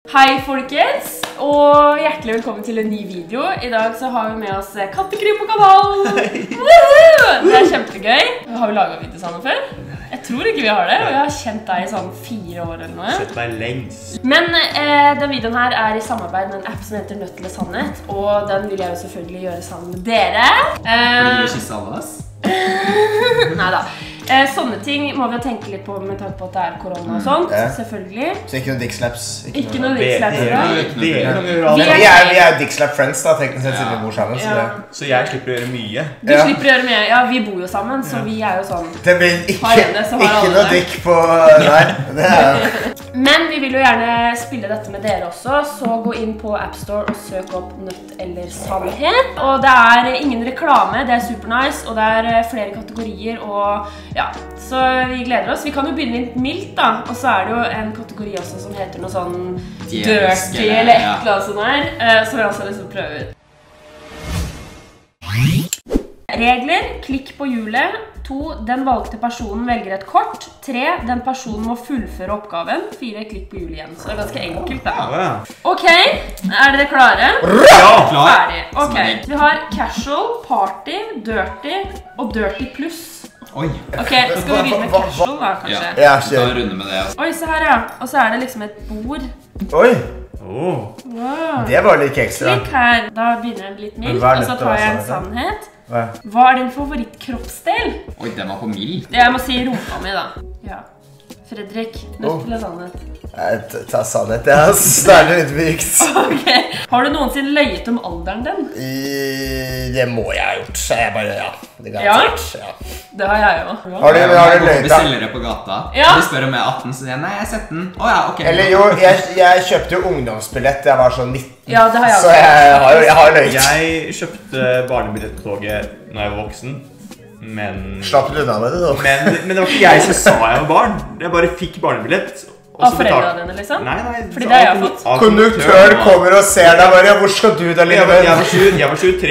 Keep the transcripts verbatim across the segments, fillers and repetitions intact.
Hei folkens, og hjertelig velkommen til en ny video. I dag så har vi med oss Kattekry på kanalen. Det er kjempegøy. Har vi laget video sammen før? Jeg tror ikke vi har det, og jeg har kjent deg i sånn fire år eller noe. Sett meg lengst. Men eh, den videoen her er i samarbeid med en app som heter Nødt eller Sannhet, og den vil jeg jo selvfølgelig gjøre sammen med dere. Eh, Vil du kysse alle oss? Neida. Eh, sånne ting må vi tenke litt på med tanke på at det er korona og sånt, ja. Selvfølgelig. Så ikke noe dickslaps? Ikke, ikke noe dickslaps i dag. Vi er, vi er dickslap friends da, teknisk sett siden vi bor sammen. Så, ja. Så jeg slipper å gjøre mye. Du ja. slipper å gjøre mye. Ja, vi bor jo sammen, så vi er jo sånn. Det blir ikke, ikke noe dick på... Nei, det er... Men vi vil jo gjerne spille dette med dere også, så gå inn på App Store og søk opp Nødt eller Sannhet. Og det er ingen reklame, det er super nice, og det er flere kategorier, og ja, så vi gleder oss. Vi kan jo begynne litt mildt da, og så er det jo en kategori også som heter noe sånn dirty eller et eller annet sånt her, så vi også har lyst til å prøve ut. Regler, klikk på hjulet. To, den valgte personen velger et kort. Tre, den personen må fullføre oppgaven. Fire, klikk på hjulet igjen. Så det er ganske enkelt da. Ok, er dere klare? Ja, klar! Ferdig. Ok, vi har casual, party, dirty og dirty plus. Oi. Ok, skal vi begynne med casual da, kanskje? Ja, ta en runde med det. Oi, se her ja. Og så er det liksom et bord. Oi! Oh. Wow. Det var litt ekstra. Klikk her. Da begynner det litt mildt, og så tar jeg en sannhet. Hva er din favorittkroppsdel? Oi, den var på mild. Jeg må si rumpa mi da. Ja. Fredrik, nødt eller sannhet? Jeg tar sannhet, ja. Det er litt mykt. Ok. Har du noensinne løyet om alderen din? Det må jeg ha gjort. Så jeg bare, ja. Det ja? ja? Det har jeg jo. Har du, har du løyet? Bestiller det på gata. Ja. De spør om jeg er atten, så sier jeg, nei, jeg er sytten. Åja, ok. Eller jo, jeg, jeg kjøpte jo ungdomsbillett da jeg var sånn nitten. Ja, det har jeg. Så jeg har jo, jeg har løyet. Jeg kjøpte barnebillett på toget når jeg var voksen. Men... Slapp du unna med det da? Men, men det var ikke jeg som sa jeg var barn. Jeg bare fikk barnebillett. Av foreldrene dine, liksom? Nei, nei. Fordi det har jeg fått. Konduktøren kommer og ser deg bare. Hvor skal du da, lille venn? Jeg var tjuetre.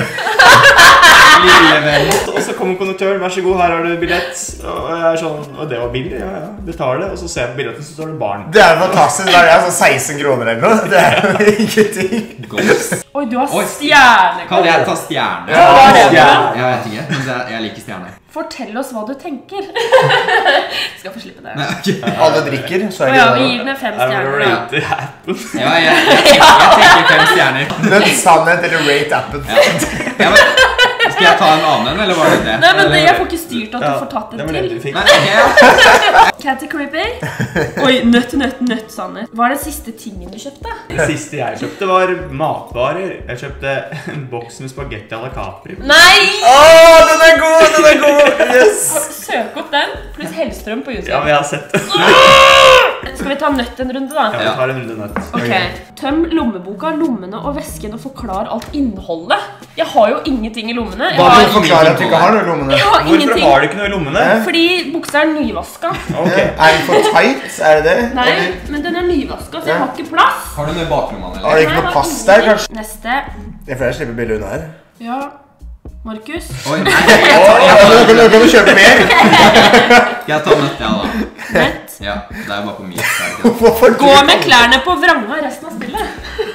Lille venn. Og så kommer konduktøren. Vær så god, her har du billett. Og jeg er sånn, og det var billig. Ja, ja. Betal det. Og så ser jeg på billetten, så står det barn. Det er fantastisk. Det er sånn seksten kroner eller noe. Det er jo ingenting. Oi, du har stjerne. Kan jeg ta stjerne? Ja, hva er det? Jeg vet ikke, men jeg liker stjerne. Fortell oss hva du tenker. Skal få slippe det. Nei, okay. Alle drikker, så er det ja, vi gir den fem stjerner. Er det rate-appen? Ja, jeg, jeg, tenker, jeg tenker fem stjerner. Den sannhet eller rate-appen. Ja. Ja, men, skal jeg ta en annen, eller var det det? Nei, men det, jeg får ikke styrt at du får tatt en til. Nei, okay, ja. Catty Creepy. Oi, nøtt, nøtt, nøtt, sannhet. Hva er den siste tingen du kjøpte? Det siste jeg kjøpte var matvarer. Jeg kjøpte en boks med spagetti à la Capri. Nei! Åh, den er god, den er god! Yes! Søk opp den, pluss Hellstrøm på YouTube. Ja, men jeg har sett det. Skal vi ta nøtt en runde da? Ja, vi tar en runde nøtt. Ok. Tøm lommeboka, lommene og vesken og forklar alt innholdet. Jeg har jo ingenting i lommene. Hva vil du forklare at du ikke har noe i lommene? Jeg har Hvorfor ingenting. har du ikke noe i lommene? Fordi buksa er nyvaska. Okay. Er den for tight? Er det det? Nei, men den er nyvaska, så jeg har ikke plass. Har du noe i baklommen, eller? Har du ikke noe pass der, kanskje? Neste. Jeg får jeg slippe bildet unna her. Ja. Markus? Oi, nei. Nå kan du kjøpe mer. Jeg tar nøtt, ja da. Nøtt? Ja, det er jo bare på mye. Gå med klærne på vranga resten av spillet.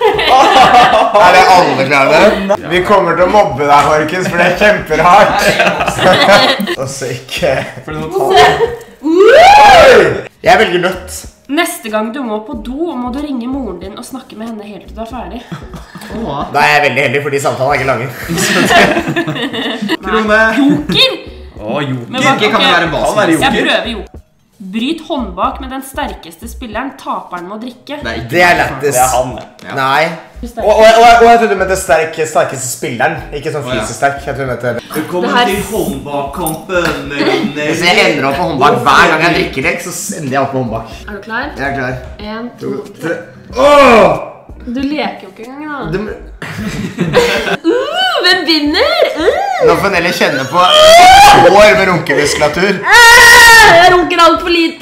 Er det alle klærne? Vi kommer til å mobbe deg, Markus, for det er kjemperart. Og så ikke... Jeg velger nøtt. Neste gang du må på do, må du ringe moren din og snakke med henne helt til du er ferdig. Da er jeg veldig heldig, fordi samtalen er ikke lange. Krone! Joker! Åh, joker. Joker kan være en bas. Jeg prøver joker. Bryt håndbak med den sterkeste spilleren, taperen må drikke. Det er lettest. Det er han. Nei. Og, og, og, og jeg trodde du mente sterke, sterkeste spilleren, ikke sånn fysisk sterk. Jeg trodde du mente... Velkommen til håndbakkampen. Hvis jeg ender opp på håndbak hver gang jeg drikker lek, så ender jeg opp på håndbak. Er du klar? Jeg er klar. En, to, tre. Åh! Du leker jo ikke engang da. Du... uh, hvem vinner? Uh. Nå får Nelly kjenne på hår med runkemuskulatur. Jeg runker alt for lite.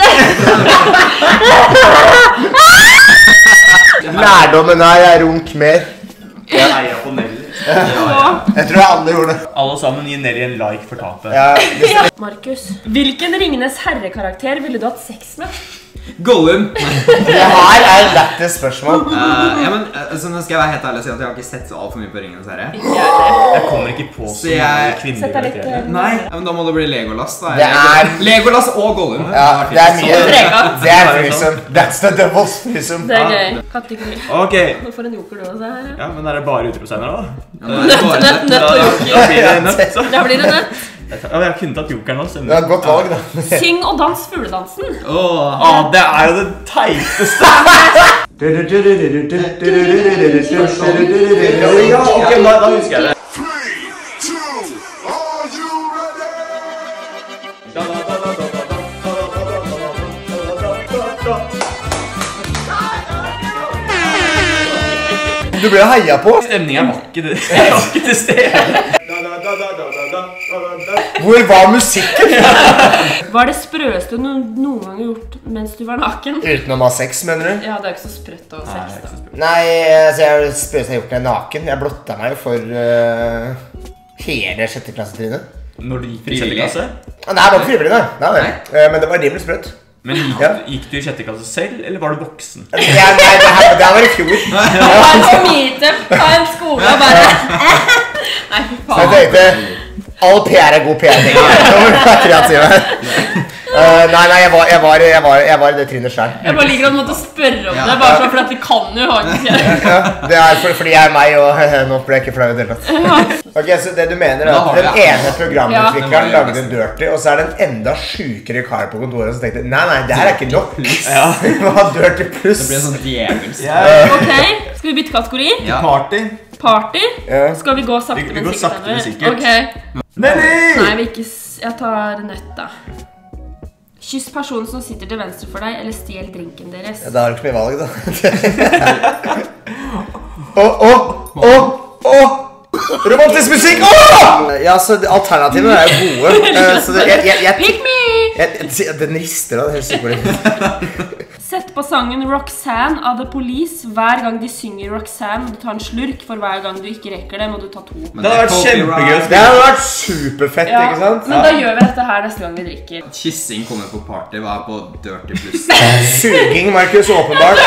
Lærdommen er jeg runk mer. Jeg eier på Nelly. Jeg tror alle gjorde det. Alle sammen gir Nelly en like for tapet. Ja, Markus, hvilken Ringenes herre-karakter ville du hatt sex med? Gollum. Det her er et lættis spørsmål. Uh, ja, men altså, nå skal jeg være helt ærlig og si at jeg har ikke sett så alt for mye på Ringenes herre. Jeg kommer ikke på så jeg... kvinnelige Sett deg litt, karakterer. Nei, ja, men da må det bli Legolas da. Det er... Legolas og Gollum. Ja, det er mye. Tregatt. Det er threesome. That's the devil's threesome. Det er gøy. Kategori. Ok. Hvorfor en joker du også her? Ja, men er det bare uteprosener da? Ja, men det er bare Nøtt, nøtt Da, og da joker. blir det nødt, så. Da blir det nøtt. Ja, jeg kunne tatt jokeren også. Det er et godt valg, da. Syng og dans fugledansen. Åh. Ah, det er jo det teiteste. Ja, ok, da, da husker jeg det. Du ble heia på. Stemningen var ikke det. Jeg var ikke til stede. Hvor var musikken? Hva er det sprøeste du noen gang har gjort mens du var naken? Utenom å ha sex, mener du? Ja, det er ikke så sprøtt å ha sex da. Nei, altså, jeg har det sprøeste jeg har gjort når jeg er naken. Jeg blotta meg jo for uh, hele sjette klassetrinnet. Når du gikk i sjette klasse? Ah, nei, det var ikke frivillig, nei. nei, nei. Uh, men det var rimelig sprøtt. Men gikk, Ja. gikk du i sjette klasse selv, eller var du voksen? Ja, nei, det, her, det her var i fjor. Ta en meetup, ta en skole og bare... Nei, fy Så jeg faen. tenkte, all P R er god P R, tenker jeg. Nå må du være kreativ her. Uh, nei, nei, jeg var, jeg, var, jeg, var, jeg var i det trinnet selv. Jeg bare liker at du måtte spørre om det, bare sånn for at vi kan jo ha ikke. Ja, det er for, fordi jeg er meg, og nå ble jeg ikke flau i det hele tatt. Ok, så det du mener er Da at har den vi- ene programutvikleren Ja. lagde en dirty, og så er det en enda sykere kar på kontoret som tenkte, nei, nei, det her er ikke nok. Ja. Vi må ha dirty plus. Det ble sånn djevelsk. Ok, skal vi bytte kategori? Ja. Party. Party? Ja. Skal vi gå sakte, Vi- vi men går sikkert? sakte, men eller? sikkert. Ok. Nelly! Nei, vi ikke... s- Jeg tar nøtt da. Kyss personen som sitter til venstre for deg, eller stjel drinken deres. Ja, da har du ikke mye valg, da. Åh, åh, åh, åh! Romantisk musikk! Åh! Ja, så alternativene er jo gode. Eh, Så det, jeg, jeg, jeg, Pick me! jeg, jeg, den rister da, det er helt sykt. Sett på sangen Roxanne av The Police hver gang de synger Roxanne. Du tar en slurk, for hver gang du ikke rekker det, må du ta to. Men Det hadde vært er kjempegøy. copyright. Det har vært superfett, Ja, ikke sant? men da gjør vi dette her neste gang vi drikker. Kissing kommer på party, hva er på dirty plus? Suging, Markus, åpenbart.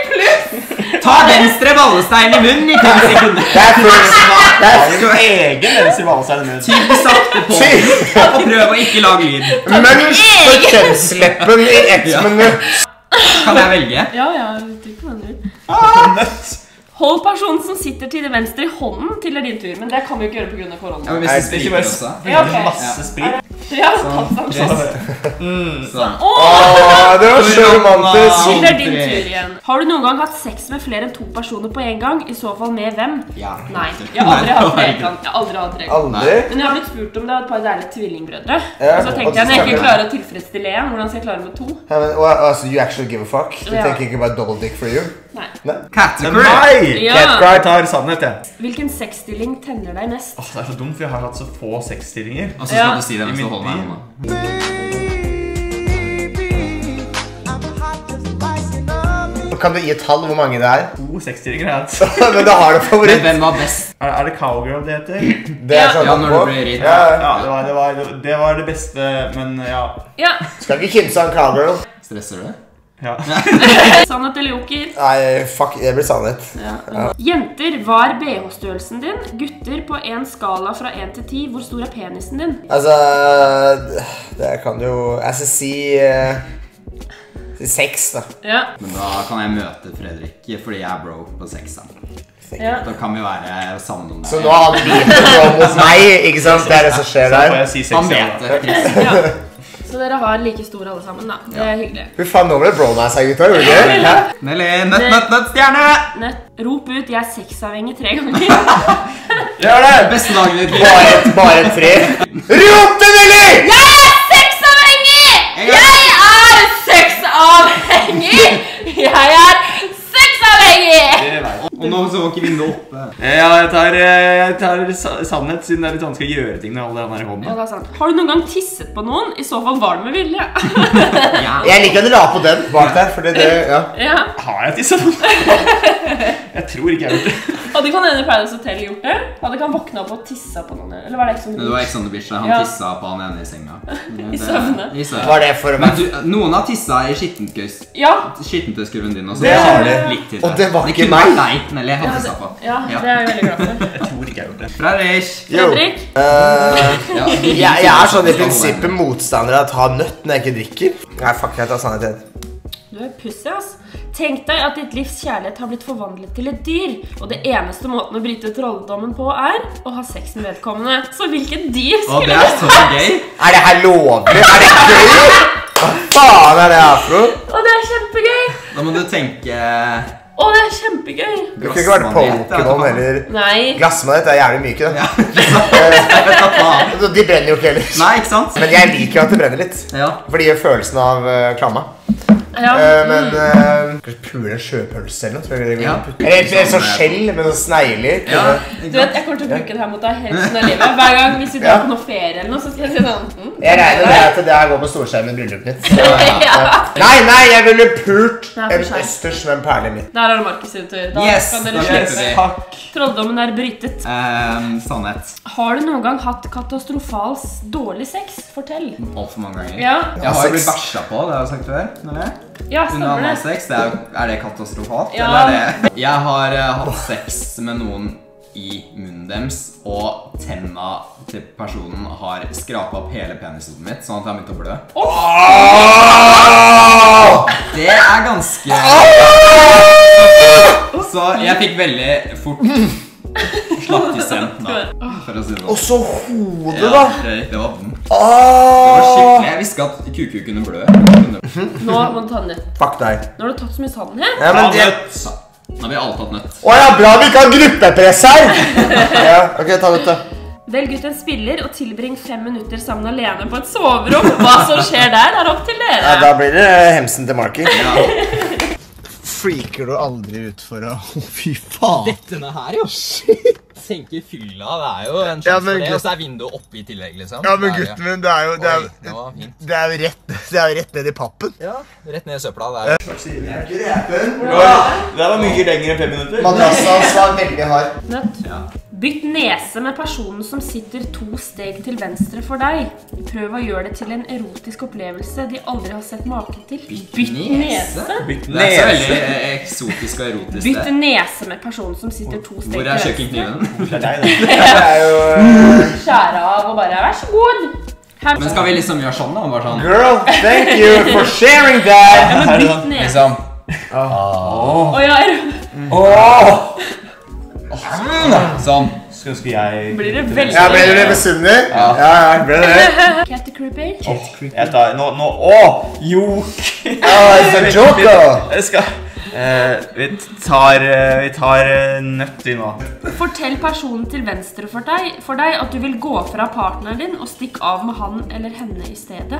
Ta venstre ballestein i munnen i fem sekunder. Det er først. Det er Du har egen Nancy Valsheim med. Tygg sakte på, og prøv å ikke lage lyd. Mens på kjønnsleppen i ett Ja. minutt. Kan jeg velge? Ja, ja, trykk på den du. Nøtt. Hold personen som sitter til det venstre i hånden til det er din tur, men det kan vi jo ikke gjøre på grunn av Ja, korona. men hvis Nei, det Ikke spriker bare også. Ja, ok. masse sprit. Ja, tatt sånn. Yes. Sånn. Åh! Åh, det var så romantisk. Til det er din tur igjen. Har du noen gang hatt sex med flere enn to personer på en gang? I så fall med hvem? Ja. Nei, jeg har aldri Nei, hatt det var ikke. trekant. Jeg har aldri hatt trekant. Aldri? Men jeg har blitt spurt om det av et par deilige tvillingbrødre. Ja, Og så og tenkte så jeg, når jeg ikke stemmer. klarer å tilfredsstille en, hvordan skal jeg klare med to? Ja, men, og, altså, you actually give a fuck? Du Ja. tenker ikke bare double dick for you? Nei. Category. Nei! Ja. Jeg tar sannhet, jeg. Hvilken sexstilling tenner deg mest? Åh, det er så dumt, for jeg har hatt så få sexstillinger. Og så skal Ja. du si det mens I du mitt holder meg i liv. hånda. Kan du gi et tall hvor mange det er? To sexstillinger har jeg hatt. Men da har du Men favoritt. hvem var best? Er, er det cowgirl det heter? Det er Ja. sånn Ja, når på. du blir ridd. Ja, ja. Ja, det var det, var, det, var det beste, men ja. Ja, Skal ikke kimse av en cowgirl. Stresser du? ja. sannhet eller joker? Nei, fuck, det blir sannhet. Ja. Jenter, hva er B H-størrelsen din? Gutter, på en skala fra én til ti, hvor stor er penisen din? Altså, det kan jo, altså si, eh, si seks da. Ja, Men da kan jeg møte Fredrik, fordi jeg er bro på sex. Da. ja. Da kan vi være sammen om det. Så nå har han begynt å gå mot meg, ikke sant? Det er det som skjer Så får der. jeg si Han seks. vet ja. det. ja. Så dere har like store alle sammen, da. Det er hyggelig. Fy faen, nå ble det bromance her, gutta, gjorde det ikke? Hæ? Nelly, nøtt, nøtt, nøtt, stjerne! Nett. Rop ut 'jeg er sexavhengig' tre ganger. Gjør det! Beste dagen i ditt liv. Bare, bare tre. Rop det, Nelly! Jeg er sexavhengig! Jeg er sexavhengig! Jeg er sexavhengig! Det vet jeg. Og nå så var ikke vinduet oppe. Ja, jeg tar, jeg tar sa- sannhet, siden det er litt vanskelig å gjøre ting når alle andre er i Ja, hånden. det er sant. Har du noen gang tisset på noen? I så fall var det med vilje. Ja. Jeg liker at dere la på den bak der, fordi det, ja. Ja. Har jeg tisset? Jeg tror ikke jeg har gjort det. Hadde ikke han ene i Paradise Hotel gjort det? Hadde ikke han våknet opp og tisset på noen? Eller var det ikke sånn? Det var Ex on the Beach, han Ja. tisset på han ene i senga. I søvne. I søvne. Var det for Men du, noen har tisset i skittentøys. Ja. Skittentøyskurven din også. Det har de. Litt til Og det var ikke kunne meg. vært deg, Nelly, jeg hadde tisset på. Ja, det er jeg veldig glad for. Jeg tror ikke jeg har gjort det. Fredrik. Jo. Fredrik? Eh, Ja, jeg, jeg er sånn i prinsippet motstander av å ta nøtt når jeg ikke drikker. Nei, fuck, jeg tar sannheten. Du er pussy, ass. Tenk deg at ditt livs kjærlighet har blitt forvandlet til et dyr, og det eneste måten å bryte trolldommen på er å ha sex med vedkommende. Så hvilket dyr Å, det skulle er så gøy. Er det her lovlig? Er det gøy? Hva faen er det her for noe? Å, det er kjempegøy! Da må du tenke Å, det er kjempegøy! Det kunne ikke vært Pokémon eller Nei. Glassmanet er jævlig myke, da. Ja. De brenner jo ikke heller. Nei, ikke sant? Men jeg liker at det brenner litt. Ja. For det gjør følelsen av uh, klamma. Ja. Eh, men uh, Kanskje pule en sjøpølse eller noe? Tror jeg det går Ja. inn. Eller et et sånt skjell med noen snegler. Ja, Du vet, jeg kommer til å bruke det her mot deg hele resten av livet. Hver gang hvis vi drar på noe ferie eller noe, så skal jeg si sånn hm, Jeg regner med at det her går på storskjermen i bryllupet mitt. ja. Nei, nei, jeg ville pult Nei, for en seg. østers med en perle i midten. Der er det Markus sin tur. Da Yes, kan da dere slipper slippe. vi. Takk. Trolldommen er brytet. Ehm, sannhet. Har du noen gang hatt katastrofal dårlig sex? Fortell. Alt for mange ganger. Ja, Jeg har jo blitt Sex. bæsja på, det har jeg sagt før. Nelly. ja Under stemmer det. analsex, det er, er det katastrofalt? Ja. Eller er det? Jeg har eh, hatt sex med noen i munnen deres, og tenna til personen har skrapet opp hele penishodet mitt, sånn at jeg har begynt å blø. Det er ganske... Så jeg fikk veldig fort slaktisen da, for å si det Og sånn. så hodet, Ja, da. det, det var vondt. Det var Åh. skikkelig. Jeg visste ikke at kuku kunne blø. Kunne- Nå må du ta den ut. Fuck deg. Nå har du tatt så mye sannhet. Ja, men det... Nå har vi alle tatt nøtt. Å ja, bra vi ikke har gruppepress her! Ja, ok, ta det ut da. Velg ut en spiller og tilbring fem minutter sammen alene på et soverom. Hva som skjer der, er opp til Ja, dere. da blir det hemsen til Marky. Ja. Freaker du aldri ut for å... Fy faen. Denne her, jo. Senker fylla, det er jo en Ja, sjanse men for det, gutt- og så er vinduet oppe i tillegg, liksom. Ja, men Det er jo- gutten min, det er jo... Det er, Oi, det var fint. det er jo rett, det er jo rett ned i pappen. Ja, rett ned i søpla, det er. Det var mye lenger enn fem minutter. Madrassen hans var veldig hard. Nøtt. Ja. Bytt nese med personen som sitter to steg til venstre for deg. Prøv å gjøre det til en erotisk opplevelse de aldri har sett maken til. Bytt nese? Bytt Det er så veldig nese. eh, eksotisk og erotisk. Bytt det. nese med personen som sitter to steg Hvor til er venstre. kjøkkenkniven? Det er deg, det. Det er jo... uh, Skjære av og bare, vær så god. Her. Men skal vi liksom gjøre sånn da? Bare sånn. Girl, thank you for sharing that! Ja, men bytt nese. Liksom. Å ja, Sånn. Skulle ønske jeg... blir det veldig... Ja, ble dere misunnelig? Ja, ja, ble det. Catty Creepy. Jeg tar... Nå... Nå... Åh! Jok! Ah, it's a joker! Jeg skal... Eh, vi tar... eh, Vi tar eh, nøtt i nå. Fortell personen til venstre for deg, for deg at du vil gå fra partneren din og stikke av med han eller henne i stedet.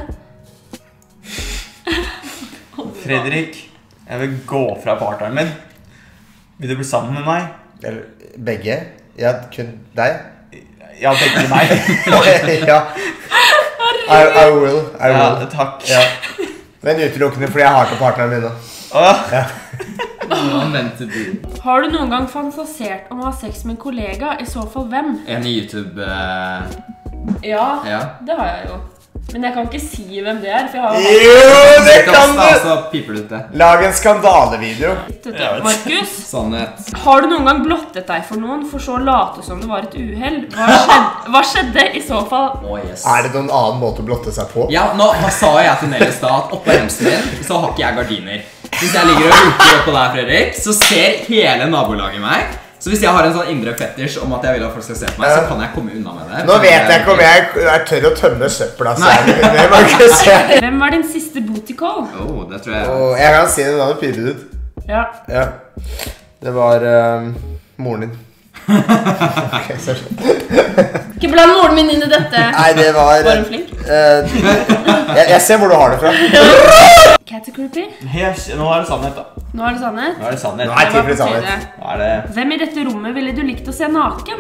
Fredrik, jeg vil gå fra partneren min. Vil du bli sammen med meg? Eller, begge? Ja, kun deg? Ja, begge meg. Ja. I, I will, I Ja, will. takk. Ja. Men utelukkende fordi jeg har ikke partneren min nå. Åh, Nå venter du. Har du noen gang fantasert om å ha sex med en kollega? I så fall hvem? En i YouTube... eh, Ja, Ja. det har jeg jo. Men jeg kan ikke si hvem det er, for jeg har jo Jo, det kan da, du! så piper du ut det. Lag en skandalevideo. hatt det. Markus, Sannhet. har du noen gang blottet deg for noen, for så å late som det var et uheld? Hva skjedde, hva skjedde i så fall? Å, yes. Er det noen annen måte å blotte seg på? Ja, nå nå sa jeg til Nelly i stad at oppå hemsen min, så har ikke jeg gardiner. Hvis jeg ligger og runker oppå der, Fredrik, så ser hele nabolaget meg. Så hvis jeg har en sånn indre fetisj om at jeg vil at folk skal se på meg, så kan jeg komme unna med det. Nå vet jeg ikke om jeg er tørr å tømme søpla særlig. Det var ikke se. Hvem var din siste booty call? Åh, det tror jeg... Og jeg kan si det da det pipet ut. Ja. Ja. Det var um, moren din. Ok, sorry. Ikke bland moren min inn i dette. Nei, det var... Var hun flink? eh, jeg, jeg ser hvor du har det fra. Catty Creepy. yes, nå er det sannhet da. Nå er det sannhet. Nå er det sannhet. Nå er Det var tid for på sannhet. tide. Nå er det... Hvem i dette rommet ville du likt å se naken?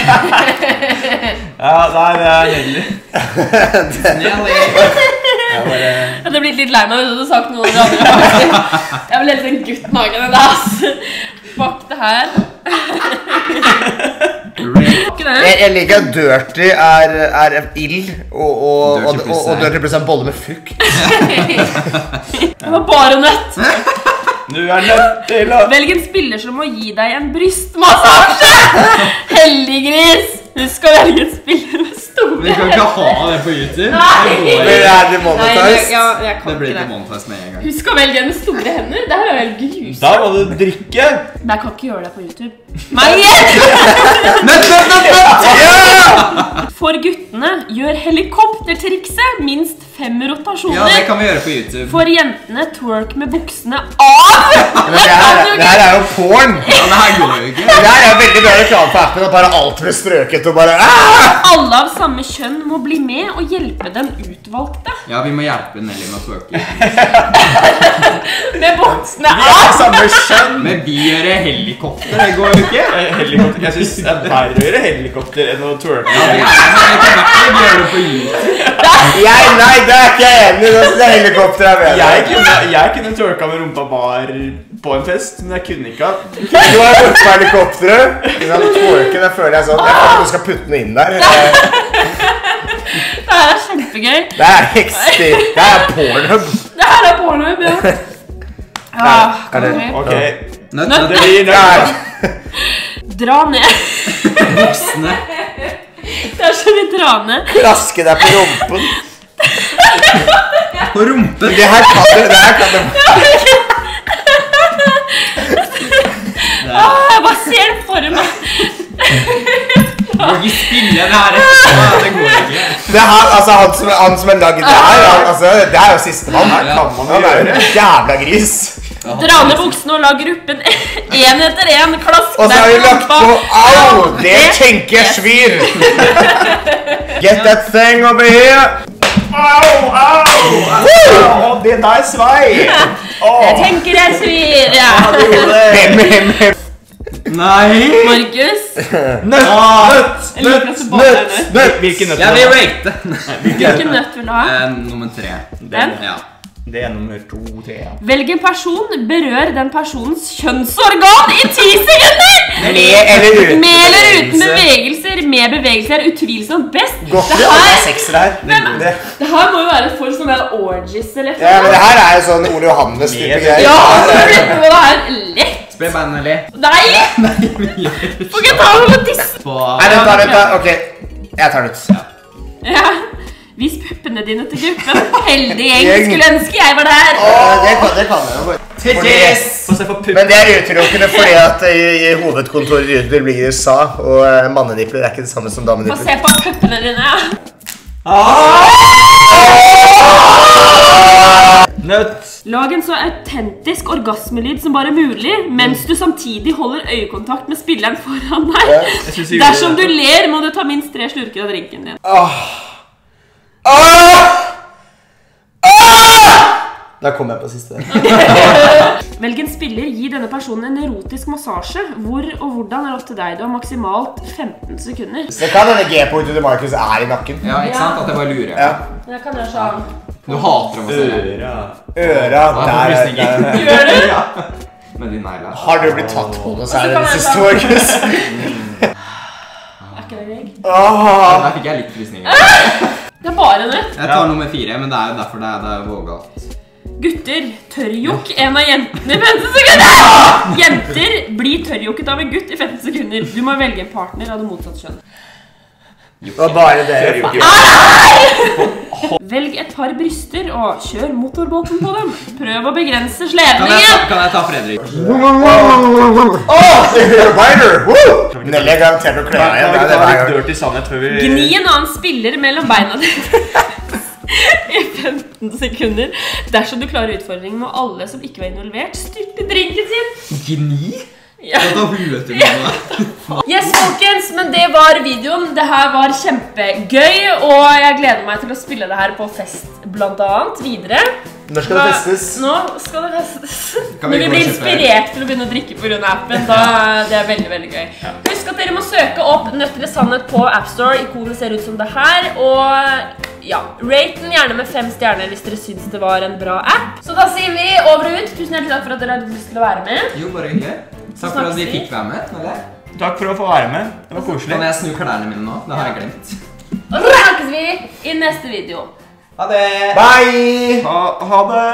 Ja, nei, det er nydelig. Nelly! Jeg bare... Jeg hadde blitt litt lei meg hvis du hadde sagt noe av det andre. faktisk. Jeg vil helst en gutt naken enn deg, ass. Fuck det her. det? Jeg, jeg liker at dirty er, er ild, og, og, og, og, og dirty pluss en bolle med frukt. Det var bare nøtt. Du er nødt til å... Velg en spiller som må gi deg en brystmassasje. Heldig gris. Husk å velge en spiller med store Vi kan ikke ha det på YouTube. Nei. Det går Men ikke. er det Nei, monetized? ja, jeg kan Det blir ikke ikke det. monetized med en gang. Husk å velge en med store hender. Det her er jo grusomt. Da må du drikke. Men jeg kan ikke gjøre det på YouTube. Nei, igjen! Nøtt, nøtt, nøtt, nøtt! For guttene, gjør helikoptertrikset minst fem rotasjoner. Ja, det kan vi gjøre på YouTube. For jentene, twerk med buksene av! Men det her, det her er jo porn! Ja, det her går jo ikke. Det her er jo veldig bra reklame for appen, og bare alt blir strøket og bare ah! Alle av samme kjønn må bli med og hjelpe den utvalgte. Ja, vi må hjelpe Nelly med å twerke. Med buksene Vi er av! samme kjønn. Men vi gjør helikopter, det går jo ikke. Eh, Helikopter. Jeg synes det er verre å gjøre helikopter enn å twerke. Ja, det er det. Vi kan ikke gjøre det på YouTube. Jeg, nei, det er ikke jeg enig i. Det er helikopter jeg mener. Jeg kunne, jeg kunne twerka med rumpa bar på en fest, men jeg kunne ikke ha... Du har gjort på helikopteret. Twerken, det føler jeg sånn. Jeg føler du skal putte noe inn der. Det her er kjempegøy. Det er ekstremt. Det er Pornhub. Det her er pornohub, ja. Ah, Er det- konge. Ok, Nøtt, det nøtt, blir nødt. Dra ned. buksene. Det er så vidt dra ned. Klaske deg på rumpen. På rumpen. Det her kan du. Det her kan du. Ah, jeg bare ser det for meg. Du må ikke spille det her etterpå. Det går ikke. Det her, altså han som, han som er laget det her, han, altså, det er jo siste mann. Her kan man Han jo er jo gjøre. en jævla gris. Dra ned buksene og la gruppen en etter en klaske Og så har vi lagt på au! Det tenker jeg svir. Get that thing over here. Au, au, au. Det der svei. Jeg tenker jeg svir, ja. Hvem, hvem, hvem? Nei. Markus, Nøtt, nøtt, jeg liker nøtt. at du bare er nødt. Nøtt. Hvilken nøtt? Jeg vil rate. Hvilken nøtt vil du ha? Eh, nummer tre. Den? Ja. Det er nummer to, tre. Velg en person, berør den personens kjønnsorgan i ti sekunder! Med eller uten Med eller uten bevegelse. bevegelser. Med bevegelser er utvilsomt best. Godt Det vi alle er her, seksere her. Men- Det, det her må jo være for sånne orgies eller ja, men det her er jo sånn Ole Johannes-type Med- greier. Ja, Det det er- blir det her lett. Spill band, Nelly. Nei! Nei, vi gjør ikke Får ikke ta noe disse. på... Nei, vent da, vent da. Ok, jeg tar det ut. Ja. Vis puppene dine til gruppen. Heldig gjeng. Gjeng. Skulle ønske jeg var der. Eh, Det kan, det kan jeg jo bare. Titties! Få se på pupp. Men det er utelukkende fordi at i, i hovedkontoret i YouTube ligger i U S A, og uh, mannenipler er ikke det samme som Få damenipler. se på puppene dine. Nøtt. Lag en så autentisk orgasmelyd som bare mulig, mens du samtidig holder øyekontakt med spilleren foran deg. Jeg synes vi gjorde Dersom du det. ler, må du ta minst tre slurker av drinken din. Ah! Ah! Da kom jeg på siste. Velg en spiller, gi denne personen en erotisk massasje. Hvor og hvordan er opp til deg. Du har maksimalt femten sekunder. Det kan hende G-punktet til Markus er i nakken. Ja, ikke sant? At jeg bare lurer. Ja. Jeg kan gjøre sånn. Du hater å se det. Øra. Øra, Ja, der, frysninger. der. Gjør du? Ja. Med de negler. Har du blitt tatt på noe så særlig kan det jeg siste, ta- Markus? Er ikke det gøy? Ah. Der fikk jeg litt frysninger. Det er bare nødt. Jeg tar nummer fire, men det er jo derfor det er, det er vågalt. Gutter, tørrjokk en av jentene i femten sekunder! Jenter, bli tørrjokket av en gutt i femten sekunder. Du må velge en partner av det motsatte kjønn. Det var bare det. Velg et par bryster og kjør motorbåten på dem. Prøv å begrense Kan jeg, sledningen. ta- kan jeg ta Fredrik? Åh, det er Rider! Woo! Nelly er garantert å klø Kan igjen. vi Det er ta det hver litt gang. dirty sannhet før vi... Gni en annen spiller mellom beina dine i femten sekunder. Dersom du klarer utfordringen, må alle som ikke var involvert, styrte drinken sin. Gni? Ja. Da tar huet til meg. Yes, folkens, men det var videoen. Det her var kjempegøy, og jeg gleder meg til å spille det her på fest, blant annet, videre. Når skal det festes? Nå skal det festes. Kan vi Når vi gå og blir kjøpe- inspirert til å begynne å drikke på grunn av appen, da det er veldig, veldig gøy. Husk at dere må søke opp Nøtt eller sannhet på AppStore. Ikonet ser ut som det her, og ja, rate den gjerne med fem stjerner hvis dere synes det var en bra app. Så da sier vi over og ut. Tusen hjertelig takk for at dere hadde lyst til å være med. Jo, bare hyggelig. Takk for at vi fikk være med. Eller? takk for å få være med. Det var koselig. Kan jeg snu klærne mine nå? Det har jeg glemt. Og så snakkes vi i neste video. Ha det! Bye! Ha, ha det!